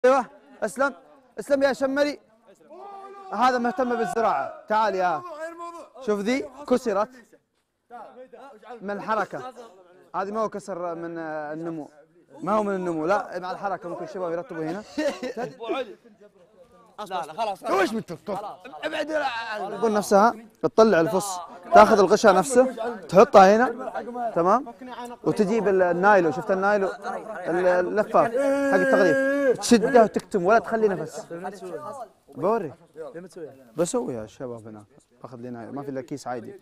ايوه اسلم اسلم يا شمري. هذا مهتم بالزراعه. تعال يا شوف ذي كسرت من الحركه. هذه ما هو كسر من النمو، ما هو من النمو، لا مع الحركه. ممكن الشباب يرتبوا هنا. لا لا خلاص وش ابعد. البن نفسها تطلع الفص، تاخذ الغشاء نفسه تحطها هنا، تمام، وتجيب النايلو. شفت النايلو اللفاف حق التغليف، تشده وتكتم ولا تخلي نفس. بوري بسوي يا شباب هناك. باخذ لي نايلو، ما في الا كيس عادي.